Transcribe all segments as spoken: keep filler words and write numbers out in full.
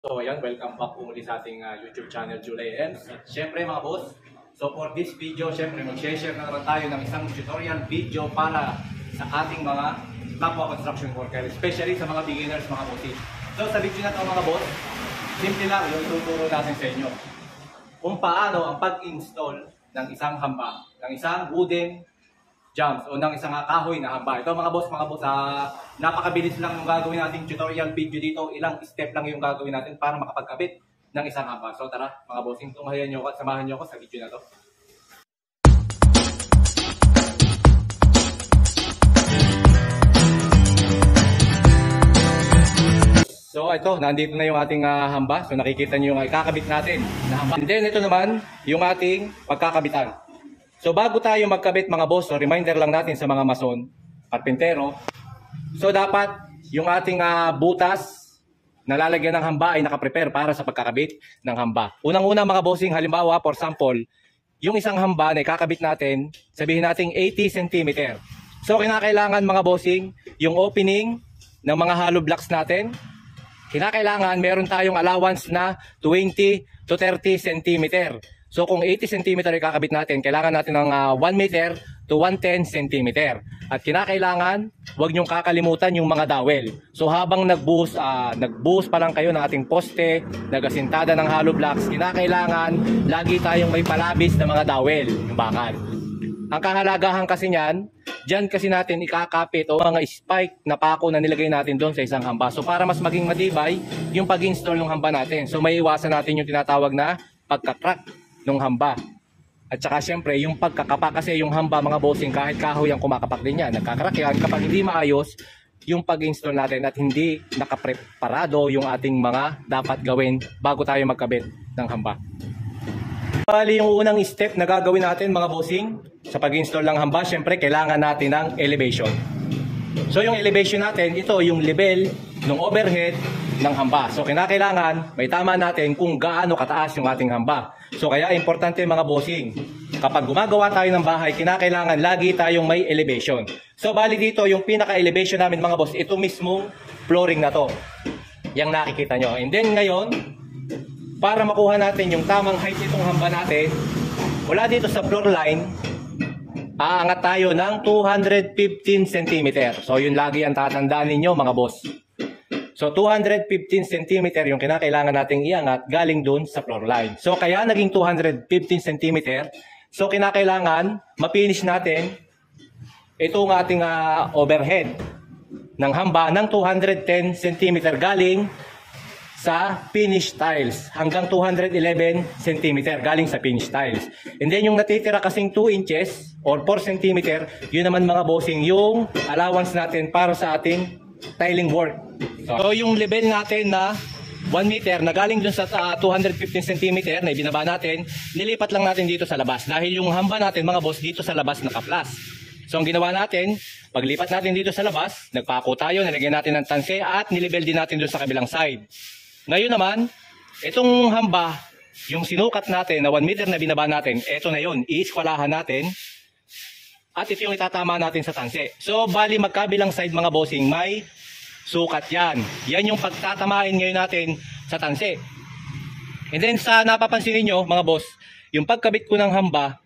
So ayan, welcome back po muli sa ating uh, YouTube channel, July Ems. At syempre mga boss, so for this video, syempre mag-share na naman tayo ng isang tutorial video para sa ating mga kapwa construction worker, especially sa mga beginners, mga bosses. So sa video na ito mga boss, simple lang yung tuturo natin sa inyo kung paano ang pag-install ng isang hamba, ng isang wooden jumps o ng isang kahoy na hamba. Ito mga boss, mga boss, uh, napakabilis lang yung gagawin natin tutorial video dito. Ilang step lang yung gagawin natin para makapagkabit ng isang hamba. So tara mga bossing, tunghayan nyo ako at samahan nyo ako sa video na to. So ito, nandito na yung ating uh, hamba. So nakikita nyo yung ikakabit natin na hamba. And then ito naman yung ating pagkakabitan. So bago tayo magkabit mga boss, so reminder lang natin sa mga mason, karpintero. So dapat yung ating uh, butas na lalagyan ng hamba ay nakaprepare para sa pagkakabit ng hamba. Unang-una mga bossing, halimbawa for sample, yung isang hamba na ikakabit natin, sabihin natin eighty centimeters. So kinakailangan mga bossing, yung opening ng mga hollow blocks natin, kinakailangan meron tayong allowance na twenty to thirty centimeters. So kung eighty centimeters ikakabit natin, kailangan natin ng uh, one meter to one hundred ten centimeters. At kinakailangan, huwag niyong kakalimutan yung mga dowel. So habang nagbuhos, uh, nagbuhos pa lang kayo ng ating poste, nagasintada ng hollow blocks, kinakailangan lagi tayong may palabis na mga dowel, yung bakal. Ang kahalagahan kasi niyan, dyan kasi natin ikakapit o mga spike na pako na nilagay natin doon sa isang hamba. So para mas maging matibay yung pag-install ng hamba natin. So may iwasan natin yung tinatawag na pagka-crack ng hamba. At saka syempre yung pagkakapa, kasi yung hamba mga bossing kahit kahoy ang kumakapak din yan, nagkakarak yan kapag hindi maayos yung pag-install natin at hindi nakapreparado yung ating mga dapat gawin bago tayo magkabit ng hamba. Bali yung unang step na gagawin natin mga bossing sa pag-install ng hamba, syempre kailangan natin ng elevation. So yung elevation natin, ito yung level ng overhead ng hamba. So kinakailangan may tama natin kung gaano kataas yung ating hamba. So kaya importante mga bossing, kapag gumagawa tayo ng bahay, kinakailangan lagi tayong may elevation. So bali dito yung pinaka-elevation namin mga boss, ito mismong flooring na to. Yang nakikita nyo. And then ngayon, para makuha natin yung tamang height itong hamba natin, mula dito sa floor line, aangat tayo ng two hundred fifteen centimeters. So yun lagi ang tatandaan ninyo mga boss. So two hundred fifteen centimeters yung kinakailangan nating iangat galing dun sa floor line. So kaya naging two hundred fifteen centimeters. So kinakailangan mapinish natin itong ating uh, overhead ng hamba ng two hundred ten centimeters galing sa finish tiles hanggang two hundred eleven centimeters galing sa finish tiles. And then yung natitira kasing two inches or four centimeters, yun naman mga bossing yung allowance natin para sa ating tiling work. So yung level natin na one meter na galing dun sa uh, two hundred fifteen centimeters na ibinaba natin, nilipat lang natin dito sa labas dahil yung hamba natin mga boss dito sa labas nakaplas. So ang ginawa natin, paglipat natin dito sa labas, nagpako tayo, nilagyan natin ng tanse at nilibel din natin dun sa kabilang side. Ngayon naman, itong hamba, yung sinukat natin na one meter na binaba natin, eto na yun, iiskwalahan natin. At ito yung itatama natin sa tanse. So bali magkabilang side mga bossing, may sukat yan. Yan yung pagtatamain ngayon natin sa tanse. And then sa napapansin niyo mga boss, yung pagkabit ko ng hamba,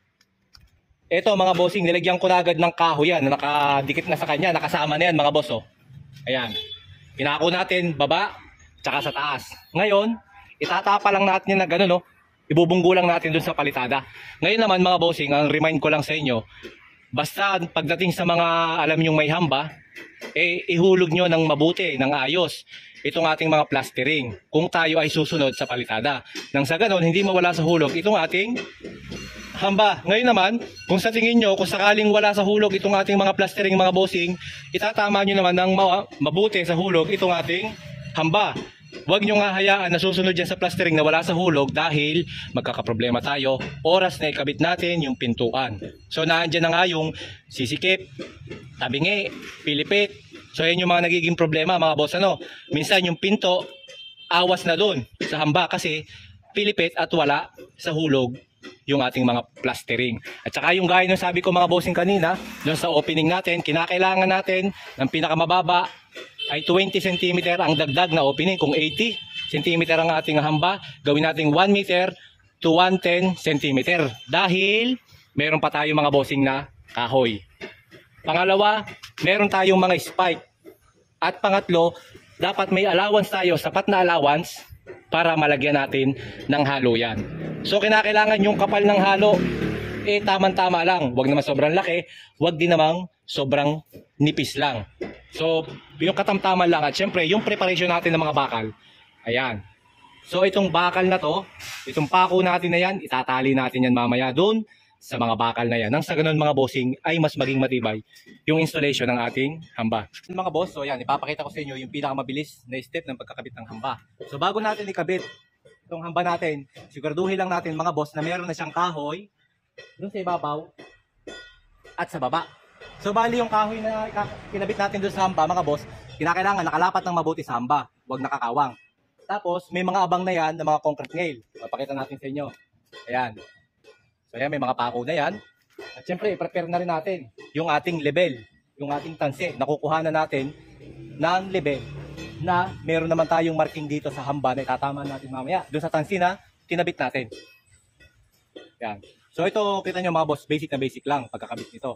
ito mga bossing, nilagyan ko na agad ng kahoy yan, na nakadikit na sa kanya, nakasama na yan mga boss. Oh. Ayan. Pinako natin baba, tsaka sa taas. Ngayon, itatapa lang natin yan na gano'n, no? Ibubunggo lang natin dun sa palitada. Ngayon naman mga bossing, ang remind ko lang sa inyo, basta pagdating sa mga alam nyong may hamba, eh ihulog nyo ng mabuti, ng ayos itong ating mga plastering kung tayo ay susunod sa palitada. Nang sa ganon, hindi mawala sa hulog itong ating hamba. Ngayon naman, kung sa tingin nyo, kung sakaling wala sa hulog itong ating mga plastering mga bossing, itatama nyo naman ng mabuti sa hulog itong ating hamba. Huwag nyo nga hayaan na susunod yan sa plastering na wala sa hulog dahil magkakaproblema tayo oras na ikabit natin yung pintuan. So naandyan na nga yung sisikip, tabingi, pilipit. So yan yung mga nagiging problema mga boss. Ano? Minsan yung pinto, awas na dun sa hamba kasi pilipit at wala sa hulog yung ating mga plastering. At saka yung gaya ng sabi ko mga bossing kanina, doon sa opening natin, kinakailangan natin ng pinakamababa ay twenty centimeters ang dagdag na opening. Kung eighty centimeter ang ating hamba, gawin natin one meter to one hundred ten centimeter. Dahil meron pa tayong mga bossing na kahoy. Pangalawa, meron tayong mga spike. At pangatlo, dapat may allowance tayo, sapat na allowance para malagyan natin ng halo yan. So kinakailangan yung kapal ng halo, eh tamang-tama lang. Huwag naman sobrang laki, huwag din namang sobrang nipis lang. So yung katamtaman lang at syempre yung preparation natin ng mga bakal. Ayan. So itong bakal na to, itong pako natin na yan, itatali natin yan mamaya doon sa mga bakal na yan. Nang sa ganun mga bossing ay mas maging matibay yung installation ng ating hamba. Mga boss, so yan, ipapakita ko sa inyo yung pinakamabilis na step ng pagkakabit ng hamba. So bago natin ikabit itong hamba natin, siguraduhin lang natin mga boss na meron na siyang kahoy doon sa ibabaw at sa baba. So bali yung kahoy na kinabit natin doon sa hamba mga boss, kinakailangan nakalapat ng mabuti sa hamba, huwag nakakawang. Tapos may mga abang na yan na mga concrete nail. Papakita natin sa inyo. Ayan. So ayan, may mga pako na yan. At syempre, i-prepare na rin natin yung ating level, yung ating tanse. Nakukuha na natin ng level na meron naman tayong marking dito sa hamba na itatama natin mamaya. Doon sa tansi na kinabit natin. Ayan. So ito, kita nyo mga boss, basic na basic lang pagkakabit nito.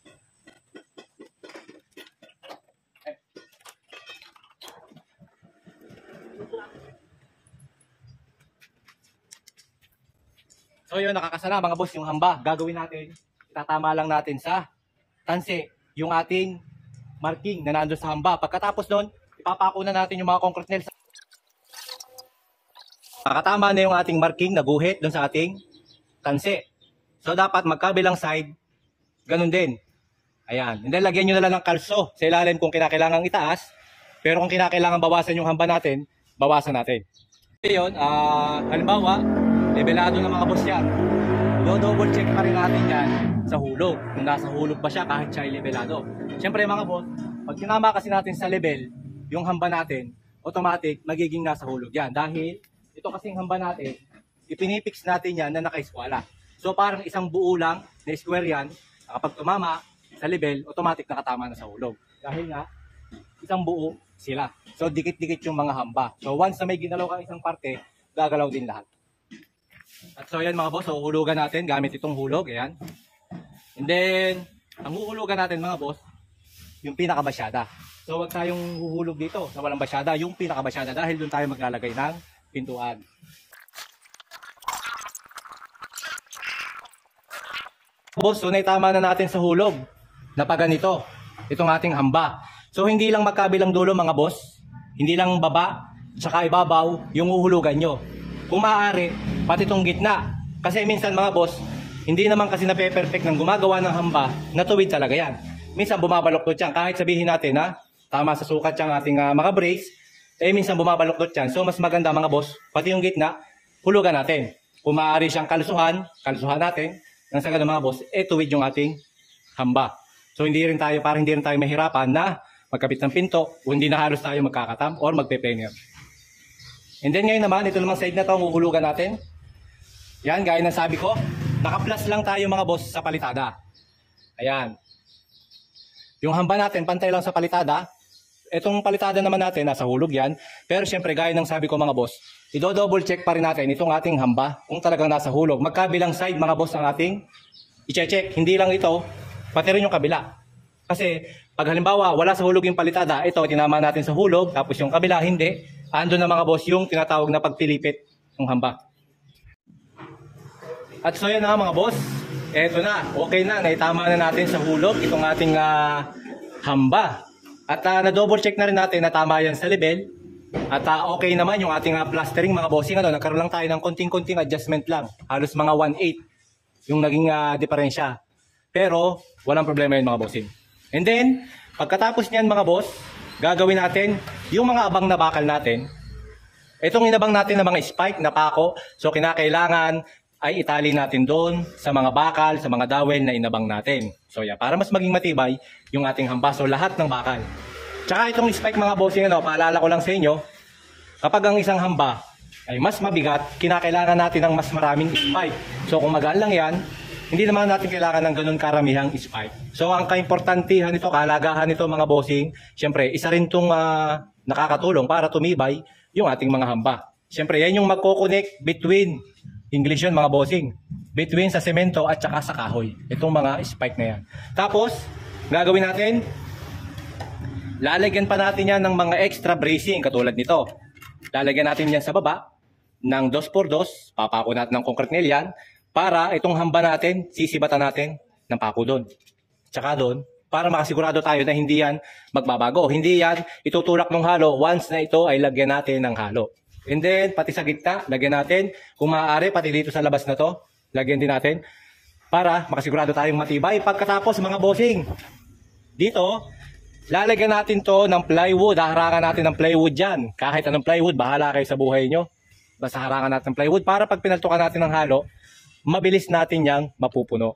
So yun, nakakasana mga boss yung hamba. Gagawin natin, itatama lang natin sa tanse yung ating marking na nandun sa hamba. Pagkatapos nun, ipapako na natin yung mga concrete nails. Nakatama na yung ating marking na guhit dun sa ating tanse. So dapat magkabilang side, ganun din. Ayan. And then lagyan nyo na lang ng kalso sa ilalim kung kinakailangang itaas. Pero kung kinakailangan bawasan yung hamba natin, bawasan natin. So yun, uh, halimbawa, levelado ng mga boss yan. Do-double check pa rin natin yan sa hulog. Kung nasa hulog pa siya kahit siya ay levelado. Siyempre mga boss, pag tinama kasi natin sa level, yung hamba natin, automatic magiging nasa hulog yan. Dahil ito kasing hamba natin, ipinipix natin yan na naka-eskwala. So parang isang buo lang na square yan, kapag tumama sa level, automatic nakatama na sa hulog. Dahil nga, isang buo sila. So dikit-dikit yung mga hamba. So once na may ginalaw kang isang parte, gagalaw din lahat. At so yan mga boss, so uhulugan natin gamit itong hulog, ayan. And then, ang uhulugan natin mga boss, yung pinakabasyada. So wag tayong huhulog dito sa walang basyada, yung pinakabasyada dahil doon tayo maglalagay ng pintuan. Boss, so naitama na natin sa hulog na pa ganito, itong ating hamba. So hindi lang magkabilang dulo mga boss, hindi lang baba, tsaka ibabaw yung uhulugan nyo. Kung maaari, pati itong gitna. Kasi minsan mga boss, hindi naman kasi nape-perfect ng gumagawa ng hamba na tuwid talaga yan. Minsan bumabaloktot yan. Kahit sabihin natin na tama sa sukat yung ating uh, mga brace, eh minsan bumabaloktot yan. So mas maganda mga boss, pati yung gitna, hulugan natin. Kung maaari siyang kalusuhan, kalusuhan natin. Nang sa ganun mga boss, eh tuwid yung ating hamba. So hindi rin tayo, parang hindi rin tayo mahirapan na magkabit ng pinto, o hindi na halos tayo magkakatam or magpe-planer. And then ngayon naman, ito namang side na ito ang uhulugan natin. Yan, gaya ng sabi ko, naka-plus lang tayo mga boss sa palitada. Ayan. Yung hamba natin, pantay lang sa palitada. Itong palitada naman natin, nasa hulog yan. Pero syempre, gaya ng sabi ko mga boss, i-double check pa rin natin itong ating hamba kung talagang nasa hulog. Magkabilang side mga boss ang ating i-check. Hindi lang ito, pati rin yung kabila. Kasi pag halimbawa wala sa hulog yung palitada, ito tinama natin sa hulog, tapos yung kabila hindi, ando na mga boss yung tinatawag na pagpilipit ng hamba. At so yan na mga boss, eto na, okay na, naitama na natin sa hulog itong ating uh, hamba. At uh, na-double check na rin natin na tama yan sa level. At uh, okay naman yung ating uh, plastering mga bossing, ano, nagkaroon lang tayo ng konting-konting adjustment lang. Halos mga one eighth yung naging uh, diferensya. Pero walang problema yun mga bossing. And then, pagkatapos niyan mga boss, gagawin natin yung mga abang na bakal natin. Itong inabang natin na mga spike na pako, so kinakailangan ay itali natin doon sa mga bakal, sa mga dowel na inabang natin. So yeah, para mas maging matibay yung ating hamba, so lahat ng bakal. Tsaka itong spike mga bossing, ano, paalala ko lang sa inyo, kapag ang isang hamba ay mas mabigat, kinakailangan natin ng mas maraming spike. So kung magaan lang yan, hindi naman natin kailangan ng ganun karamihang spike. So ang kaimportantihan nito, kahalagahan nito mga bossing, syempre isa rin itong uh, nakakatulong para tumibay yung ating mga hamba. Siyempre, yan yung magkoconnect between, English yun mga bossing, between sa semento at saka sa kahoy. Itong mga spike na yan. Tapos, gagawin natin, lalagyan pa natin yan ng mga extra bracing katulad nito. Lalagyan natin yan sa baba ng dos por dos, papako natin ng concrete nail yan, para itong hamba natin, sisibatan natin ng pako doon. Tsaka doon, para makasigurado tayo na hindi yan magbabago. Hindi yan itutulak ng halo once na ito ay lagyan natin ng halo. And then, pati sa gitna, lagyan natin. Kung maaari, pati dito sa labas na to, lagyan din natin. Para makasigurado tayong matibay. Pagkatapos, mga bossing, dito, lalagyan natin to ng plywood. Harangan natin ng plywood dyan. Kahit anong plywood, bahala kayo sa buhay nyo. Basta harangan natin ng plywood para pag pinaltukan natin ng halo, mabilis natin yang mapupuno.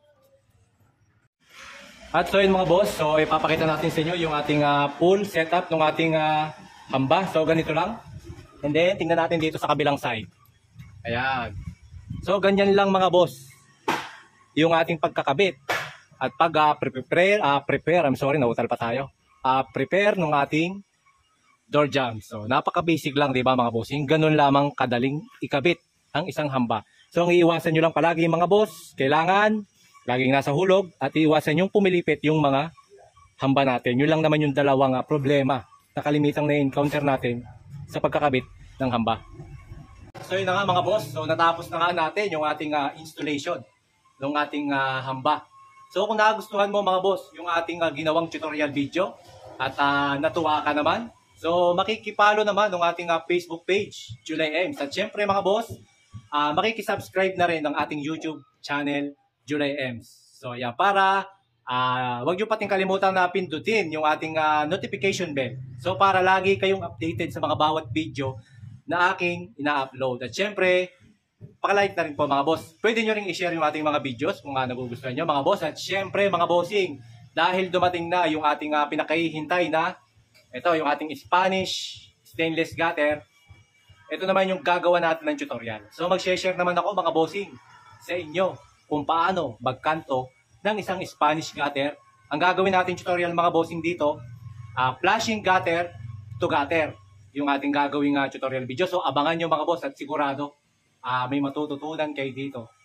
At so yun mga boss, so ipapakita natin sa inyo yung ating uh, full setup ng ating uh, hamba. So ganito lang. And then, tingnan natin dito sa kabilang side. Ayan. So, ganyan lang mga boss. Yung ating pagkakabit. At pag uh, prepare, uh, prepare, I'm sorry, nautal pa tayo. Uh, prepare ng ating door jamb. So, napaka-basic lang, di ba mga boss? Yung ganun lamang kadaling ikabit ang isang hamba. So, ang iiwasan nyo lang palagi mga boss, kailangan laging nasa hulog at iiwasan yung pumilipit yung mga hamba natin. Yun lang naman yung dalawang uh, problema na kalimitang na-encounter natin sa pagkakabit ng hamba. So yun na nga mga boss, so natapos na nga natin yung ating uh, installation ng ating uh, hamba. So kung nagustuhan mo mga boss yung ating uh, ginawang tutorial video at uh, natuwa ka naman, so makikipalo naman ng ating uh, Facebook page, July Ems. At syempre mga boss, uh, makikisubscribe na rin ng ating YouTube channel, July Ems. So yan, para Uh, wag nyo pating kalimutan na pindutin yung ating uh, notification bell. So para lagi kayong updated sa mga bawat video na aking ina-upload. At syempre, pakalike na rin po mga boss. Pwede nyo rin i-share yung ating mga videos kung uh, nagugustuhan nyo mga boss. At syempre mga bossing, dahil dumating na yung ating uh, pinakahihintay na, ito yung ating Spanish stainless gutter. Ito naman yung gagawa natin ng tutorial. So mag-share naman ako mga bossing sa inyo kung paano magkanto ng isang Spanish gutter. Ang gagawin natin tutorial mga bossing dito, uh, flashing gutter to gutter, yung ating gagawing uh, tutorial video. So abangan nyo mga boss at sigurado uh, may matututunan kayo dito.